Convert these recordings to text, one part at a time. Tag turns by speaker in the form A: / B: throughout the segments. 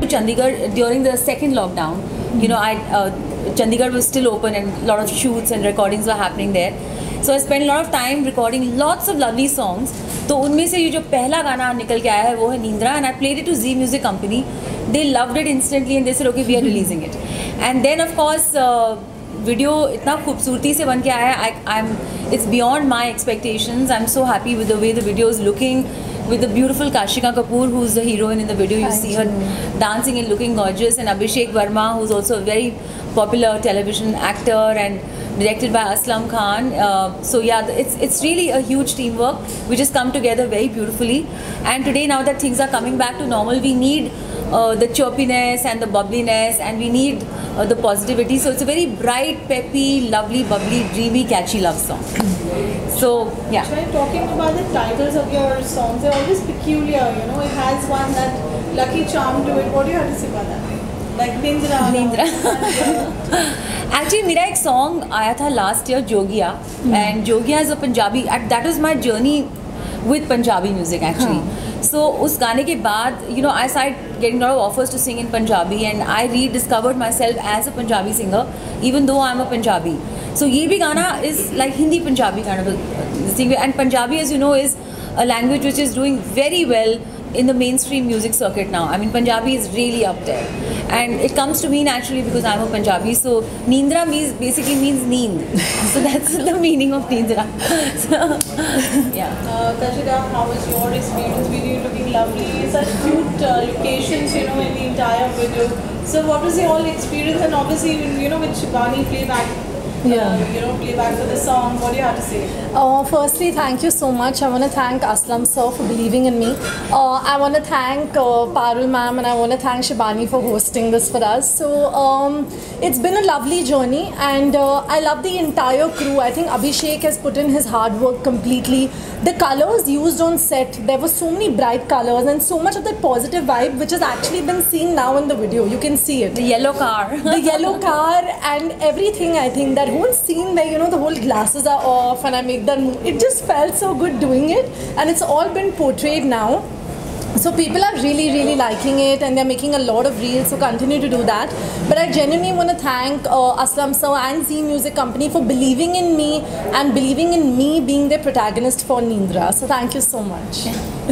A: Chandigarh during the second lockdown. You know, Chandigarh was still open and a lot of shoots and recordings were happening there. So I spent a lot of time recording lots of lovely songs. तो उनमें से ये जो पहला गाना निकल के आया है वो है नींद्रा, and I played it to Zee Music Company. They loved it instantly and they said okay, we are releasing it. And then of course video इतना खूबसूरती से बन के आया है. It's beyond my expectations. I'm so happy with the way the video is looking, with the beautiful Kashika Kapoor, who's the heroine in the video. You see her dancing and looking gorgeous, and Abhishek Verma, who's also a very popular television actor, and directed by Aslam Khan. So yeah, it's really a huge teamwork which has come together very beautifully. And today, now that things are coming back to normal, we need the chirpiness and the bubbliness, and we need the positivity. So it's a very bright, peppy, lovely, bubbly, dreamy, catchy love song. So yeah.
B: When you're talking about the titles of your songs, they're always peculiar. You know, it has one that lucky charm to it. What do you have to say about that? Like Nindra.
A: Actually, मेरा एक song आया था last year, Jogia, and Jogia is a Punjabi. That was my journey with Punjabi music actually. So उस गाने के बाद, you know, I started getting a lot of offers to sing in Punjabi, and I rediscovered myself as a Punjabi singer, even though I'm a Punjabi. So ये भी गाना is like Hindi Punjabi kind of a thing, and Punjabi, as you know, is a language which is doing very well in the mainstream music circuit now. I mean, Punjabi is really up there, and it comes to me naturally because I'm a Punjabi. So Neendra basically means neend. So that's the meaning of Neendra. So yeah.
B: Kashika, how was your experience with you looking lovely? Such cute locations, you know, in the entire video. So what was your whole experience? And obviously, you know, with Shibani playback. You know, playback for the song. What do you have to say?
C: Firstly, thank you so much. I want to thank Aslam sir for believing in me. I want to thank Parul ma'am, and I want to thank Shibani for hosting this for us. So it's been a lovely journey, and I love the entire crew. I think Abhishek has put in his hard work completely. The colors used on set, there were so many bright colors and so much of that positive vibe which has actually been seen now in the video. You can see it.
A: The yellow car.
C: The yellow car and everything. I think that whole scene where, you know, the whole glasses are off and I make that move, it just felt so good doing it, and it's all been portrayed now. So people are really liking it, and they're making a lot of reels, so continue to do that. But I genuinely want to thank Aslam sir and Zee Music Company for believing in me and believing in me being their protagonist for Neendra. So thank you so much.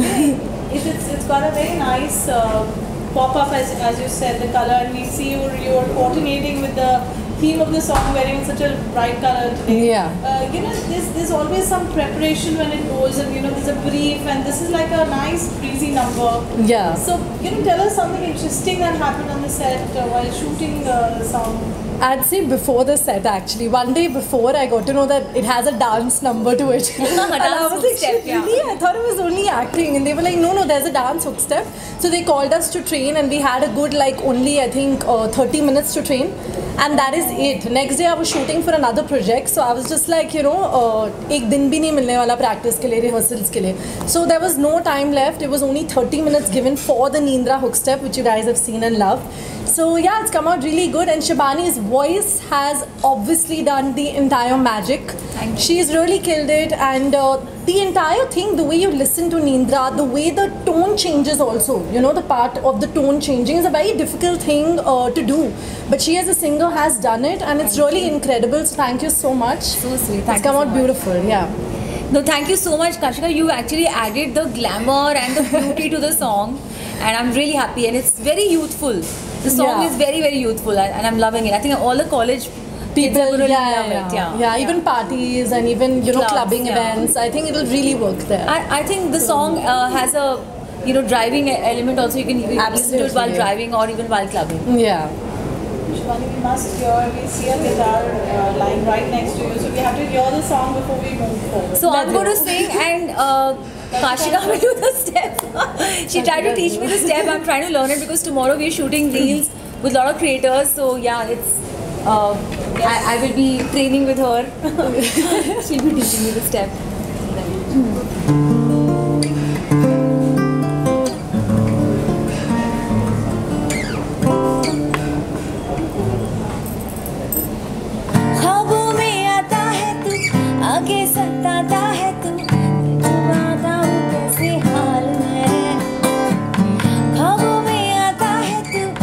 B: It's got a very nice pop-up, as you said, the color, and we see you're coordinating with the theme of the song, wearing such a bright color today.
C: Yeah.
B: You know, there's always some preparation when it goes, and you know, there's a brief, and this is like a nice breezy number.
C: Yeah.
B: So, you know, tell us something interesting that happened on the set while shooting the song.
C: I'd say before the set actually. One day before, I got to know that it has a dance number to it. And I was like,
A: step, yeah.
C: Really? I thought it was only acting. And they were like, no, there's a dance hook step. So they called us to train, and we had a good, like, only, I think, 30 minutes to train. And that is it. Next day I was shooting for another project, so I was just like, you know, ek din bhi nahi milne wala practice ke liye, rehearsals ke liye. So there was no time left. It was only 30 minutes given for the Neendra hook step, which you guys have seen and loved. So yeah, it's come out really good, and Shibani's voice has obviously done the entire magic. She's really killed it, and the entire thing, the way you listen to Neendra, the way the tone changes also, you know, the part of the tone changing is a very difficult thing to do. But she as a singer has done it, and it's really incredible. So thank you so much.
A: So sweet.
C: It's come out beautiful, yeah.
A: No, thank you so much, Kashika. You actually added the glamour and the beauty to the song, and I'm really happy. And it's very youthful. The song is very youthful, and I'm loving it. I think all the college people will really love it.
C: Yeah, even parties and even, you know,
A: Clubs,
C: clubbing events. I think it'll really work there.
A: I think the song has a, you know, driving element also. You can listen to it while driving or even while clubbing.
C: Yeah.
B: Shibani, we must hear, we see a guitar lying right next to you, so we have to hear the song before we move forward.
A: So I'm going to sing, and Kashika will do the step. She tried to teach me the step. I'm trying to learn it because tomorrow we're shooting reels with a lot of creators. So yeah, it's I will be training with her. She'll be teaching me the step.
D: ख्वाबों में आता है तू, आगे सताता है तू, बताऊं कैसे हाल है। ख्वाबों में आता है तू,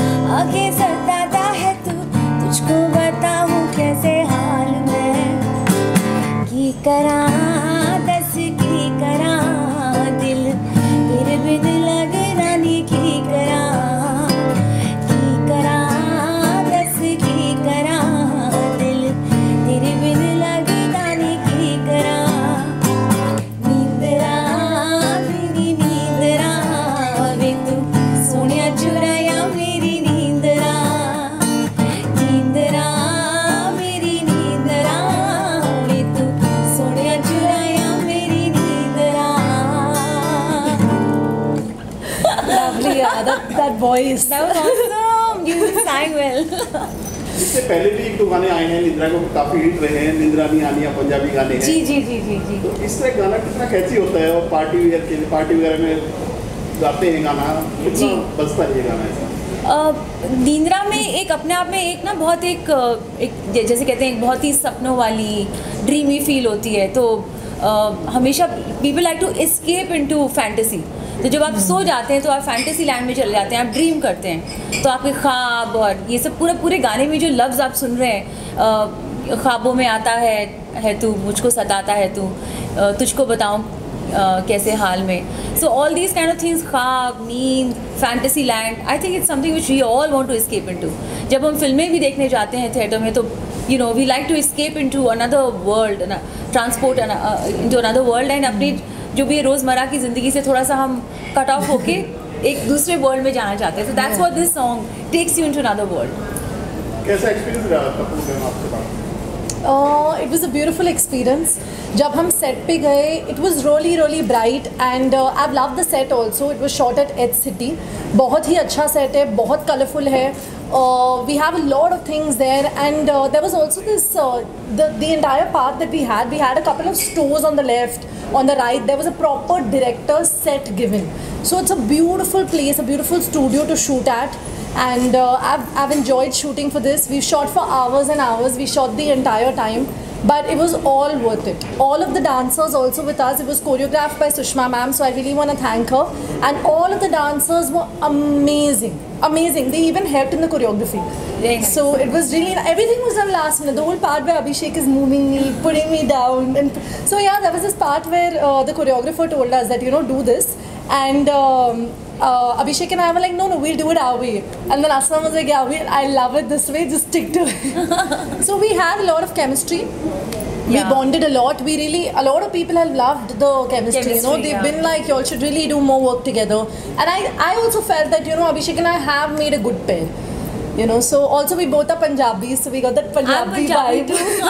C: lovely, yeah. That voice.
A: That was awesome. You sang well.
E: इससे पहले भी एक दो गाने आए हैं निंद्रा को काफी हिट रहे हैं, निंद्रा नहीं आनी पंजाबी गाने हैं।
A: जी जी जी जी जी।
E: तो इस तरह गाना कितना कैची होता है और पार्टी वेयर के लिए, पार्टी वगैरह में गाते हैं गाना, कितना बजता है ये गाना ऐसा?
A: निंद्रा में एक अपने आप में एक ना बहुत एक जैसे कहते हैं एक बहुत ही सपनों वाली ड्रीमी फील होती है। तो हमेशा people like to escape into fantasy. तो जब आप सो जाते हैं तो आप फैंटेसी लैंड में चले जाते हैं, आप ड्रीम करते हैं। तो आपके ख्वाब और ये सब पूरे गाने में जो लफ्ज़ आप सुन रहे हैं, ख्वाबों में आता है तू, मुझको सताता है तू, तुझको बताऊं कैसे हाल में। So all these kind of things, ख्वाब, नींद, fantasy land, I think it's something which we all want to escape into. जब हम फिल्में भी देखने जाते हैं थिएटर में, तो you know we like to escape into another world, transport into another world, and अपनी जो भी रोज़मर्रा की ज़िंदगी से थोड़ा सा हम कट ऑफ होके एक दूसरे वर्ल्ड में जाना चाहते हैं। So that's what this song takes you into another world.
E: कैसा एक्सपीरियंस रहा कपूर फिल्म आपके पास?
C: It was a beautiful experience. जब हम set पे गए, it was really bright and I've loved the set also. It was shot at Edge City. बहुत ही अच्छा set है, बहुत colourful है. We have a lot of things there, and there was also this the entire part that we had a couple of stores on the left, on the right. There was a proper director's set given. So it's a beautiful place, a beautiful studio to shoot at. And I've enjoyed shooting for this. We shot for hours and hours. We shot the entire time, but it was all worth it. All of the dancers also with us. It was choreographed by Sushma ma'am, so I really want to thank her. And all of the dancers were amazing. They even helped in the choreography.
A: Very nice.
C: So it was really, everything was done last minute. The whole part where Abhishek is moving me, putting me down, and so yeah, there was this part where the choreographer told us that, you know, do this, and Abhishek and I were like, no, we'll do it our way. And then Aslam was like, yeah, I love it this way, just stick to it. So we had a lot of chemistry. We bonded a lot. A lot of people have loved the chemistry. You know, they've been like, y'all should really do more work together. And I also felt that, you know, Abhishek and I have made a good pair. You know, so also we both are Punjabis, so we got that Punjabi vibe.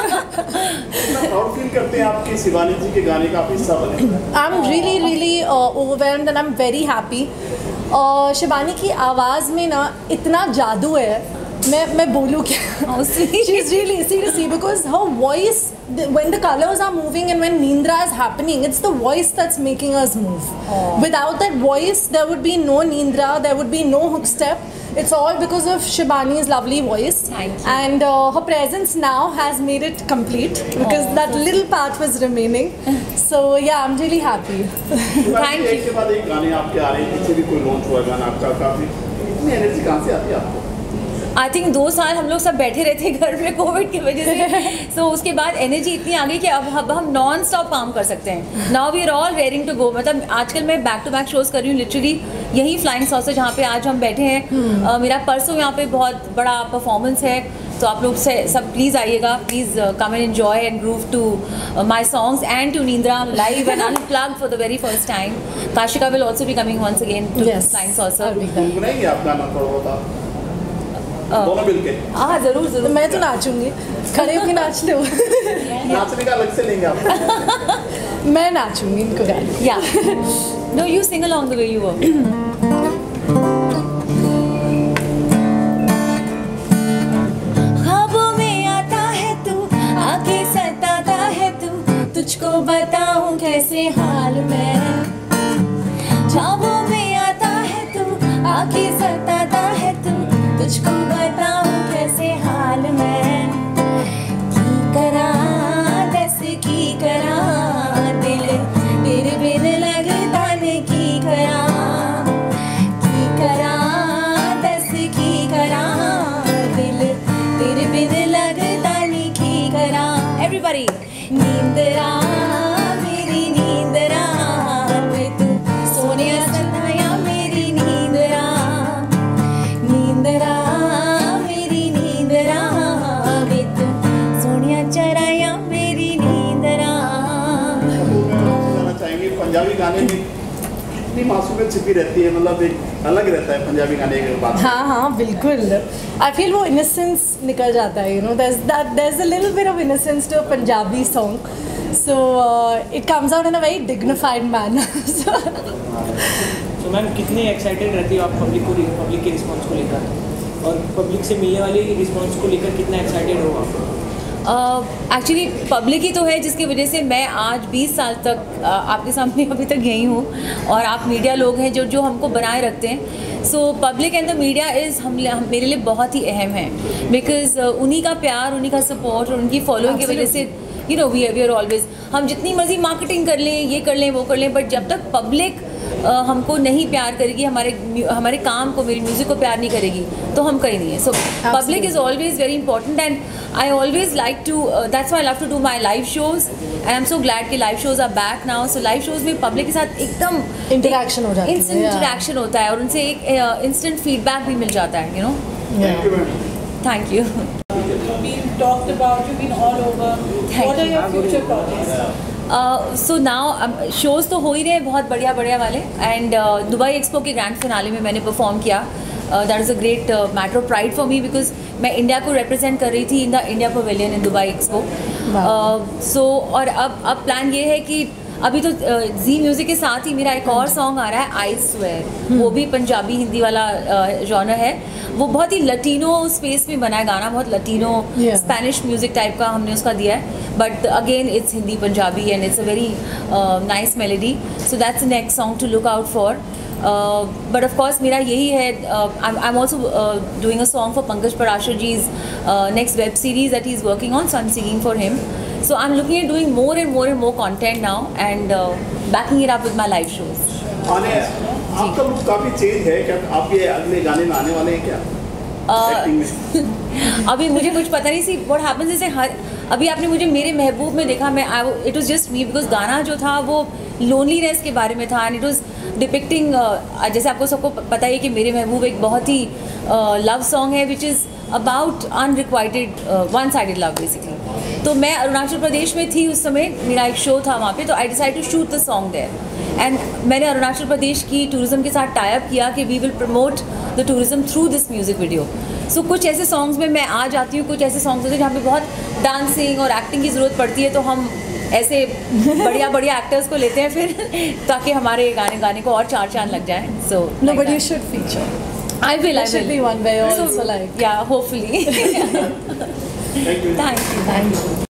E: How feel करते हैं आपके शिवानी जी के गाने का आप हिस्सा बने?
C: I'm really overwhelmed and I'm very happy. Shivani की आवाज़ में ना इतना जादू है, मैं बोलूँ क्या? She's really, seriously, because her voice, when the colors are moving and when Nindra is happening, it's the voice that's making us move. Without that voice, there would be no Nindra, there would be no hook step. It's all because of Shibani's lovely voice.
A: Thank you.
C: And her presence now has made it complete, because that little part was remaining. So yeah, I'm really happy.
A: Thank you.
E: एक के बाद एक गाने आपके आ रहे हैं, पीछे भी कोई लॉन्च हुआ गाना आपका, काफी इतनी एनर्जी कहाँ से आती है आपको?
A: आई थिंक 2 साल हम लोग सब बैठे रहते घर में कोविड की वजह से, सो उसके बाद एनर्जी इतनी आ गई कि अब हम नॉन स्टॉप काम कर सकते हैं। Now we are all raring to go. मतलब आजकल मैं बैक टू बैक शोज़ कर रही हूँ, लिटरली यही फ्लाइंग सॉसर जहाँ पे आज हम बैठे हैं। मेरा परसों यहाँ पे बहुत बड़ा परफॉर्मेंस है, तो आप लोग से सब प्लीज़ आइएगा, please come and enjoy and groove to my songs and to Nindra live and unplugged for the very first time. Kashika will also be coming once again to Flying Saucer.
E: गुनगुनाएंगे आप गाना थोड़ा बहुत? दोनों मिलके?
A: हाँ ज़रूर।
C: मैं तो नाचूंगी, खड़े होकर नाच लो।
E: नाचने का अलग से लेंगे आप?
C: मैं नाचूंगी इनको गाने।
A: या no, you sing along the way you were.
D: ख्वाबों में आता है तू, आके सताता है तू, तुझको बताऊं कैसे हाल में। ख्वाबों में आता है तू, आके सताता है तू, तुझको बताऊं कैसे हाल में। की करा दस की करा दिल तेरे बिन लगता ने की करा दस की करा दिल तेरे बिन लगता ने की करा।
A: एवरीबॉडी
D: नींदरा मेरी नींदरा वे तू सोने सताया मेरी नींदरा। नींदरा मेरी नींदरा वे तू सोनिया चराया मेरी नींदरा।
E: बताना चाहेंगे पंजाबी गाने में कितनी मासूमियत छिपी रहती है, मतलब एक अलग रहता है पंजाबी गाने के बाद।
C: हाँ बिल्कुल। आई फील वो इनोसेंस निकल जाता है, you know, there's a little bit of innocence to a Punjabi song, so it comes out in a very dignified manner.
F: तो मैम कितने एक्साइटेड रहती हो आप पब्लिक के रिस्पॉन्स को लेकर, और पब्लिक से मिलने वाले रिस्पॉन्स को लेकर कितना एक्साइटेड हो आप?
A: एक्चुअली पब्लिक ही तो है जिसकी वजह से मैं आज 20 साल तक आपके सामने अभी तक यही हूँ, और आप मीडिया लोग हैं जो हमको बनाए रखते हैं। So public and the media is मेरे लिए बहुत ही अहम है, बिकॉज उन्हीं का प्यार, उन्हीं का सपोर्ट और उनकी फॉलोइंग की वजह से वी आर ऑलवेज, हम जितनी मर्जी मार्केटिंग कर लें, ये कर लें, वो कर लें, बट जब तक पब्लिक हमको नहीं प्यार करेगी, हमारे काम को, मेरी म्यूज़िक को प्यार नहीं करेगी, तो हम कहीं नहीं है। So public is always very important, and I always like to, that's why I love to do my live shows, and I am so glad कि live shows are back now. So live shows में public के साथ एकदम
C: interaction हो जाता है,
A: instant interaction होता है, और उनसे एक इंस्टेंट फीडबैक भी मिल जाता है, you know. Thank you.
B: Been talked about, you've been all over. What are your future projects?
A: So now shows तो हो ही रहे हैं बहुत बढ़िया वाले, एंड दुबई एक्सपो के ग्रैंड फिनाले में मैंने परफॉर्म किया। That is a great matter of pride for me, because मैं इंडिया को रिप्रेजेंट कर रही थी in the India pavilion in Dubai expo. So और अब प्लान ये है कि अभी तो जी म्यूज़िक के साथ ही मेरा एक और सॉन्ग आ रहा है, आई स्वेयर, वो भी पंजाबी हिंदी वाला जॉनर है। वो बहुत ही लटीनो स्पेस में बना है गाना, बहुत लटीनो स्पेनिश म्यूज़िक टाइप का हमने उसका दिया है, but again it's Hindi Punjabi and it's a very nice melody. So that's the next song to look out for. But of course मेरा यही है, I am also doing a song for Pankaj Parashar ji's next web series that he is working on, so I am singing for him. So I'm looking at doing more and more content now, and backing it up with my live shows.
E: आपका look काफी change है क्या? आपके अगले गाने में आने वाले हैं क्या? Acting में?
A: अभी मुझे कुछ पता नहीं सी what happens is अभी आपने मुझे मेरे महबूब में देखा, मैं it was just me, because गाना जो था वो लोनलीनेस के बारे में था, and it was depicting जैसे आपको सबको पता है कि मेरे महबूब एक बहुत ही लव सॉन्ग है, which is about unrequited one-sided love basically। तो मैं अरुणाचल प्रदेश में थी उस समय, मेरा एक शो था वहाँ पे, तो I decide to shoot the song there, and मैंने अरुणाचल प्रदेश की टूरिज़्म के साथ टाई अप किया कि we will promote the tourism through this music video. So कुछ ऐसे सॉन्ग्स में मैं आ जाती हूँ, कुछ ऐसे सॉन्ग्स होते हैं जहाँ पे बहुत डांसिंग और एक्टिंग की ज़रूरत पड़ती है, तो हम ऐसे बढ़िया एक्टर्स को लेते हैं फिर, ताकि हमारे गाने को और चार चांद लग जाए। सो
C: No, but you should feature.
A: I will.
C: There should be one where you also like.
A: Yeah, hopefully.
E: Thank you.
A: Thank you.
C: Thank you.